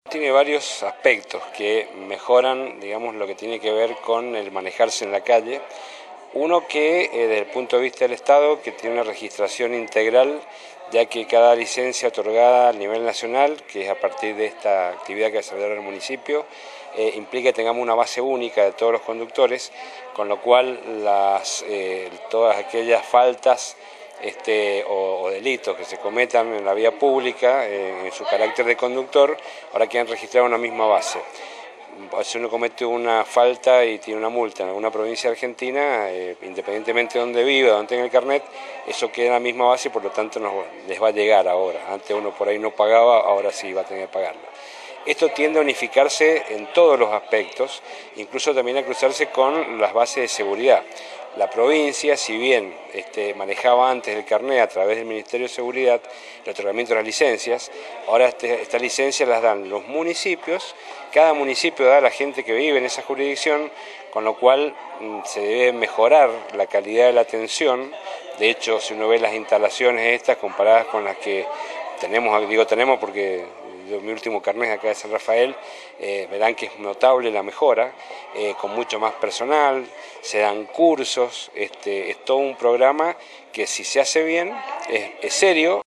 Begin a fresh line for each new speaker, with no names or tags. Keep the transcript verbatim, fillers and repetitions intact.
Tiene varios aspectos que mejoran, digamos, lo que tiene que ver con el manejarse en la calle. Uno que, eh, desde el punto de vista del Estado, que tiene una registración integral, ya que cada licencia otorgada a nivel nacional, que es a partir de esta actividad que desarrolla el municipio, eh, implica que tengamos una base única de todos los conductores, con lo cual las, eh, todas aquellas faltas Este, o, o delitos que se cometan en la vía pública, eh, en su carácter de conductor, ahora quedan registrados en una misma base. Si uno comete una falta y tiene una multa en alguna provincia argentina, eh, independientemente de dónde viva, dónde tenga el carnet, eso queda en la misma base y por lo tanto nos, les va a llegar ahora. Antes uno por ahí no pagaba, ahora sí va a tener que pagarlo. Esto tiende a unificarse en todos los aspectos, incluso también a cruzarse con las bases de seguridad. La provincia, si bien este, manejaba antes el carnet a través del Ministerio de Seguridad, el otorgamiento de las licencias, ahora este, estas licencias las dan los municipios, cada municipio da a la gente que vive en esa jurisdicción, con lo cual mm, se debe mejorar la calidad de la atención. De hecho, si uno ve las instalaciones estas comparadas con las que tenemos, digo tenemos porque mi último carnet acá de San Rafael, eh, verán que es notable la mejora, eh, con mucho más personal, se dan cursos, este, es todo un programa que si se hace bien es, es serio.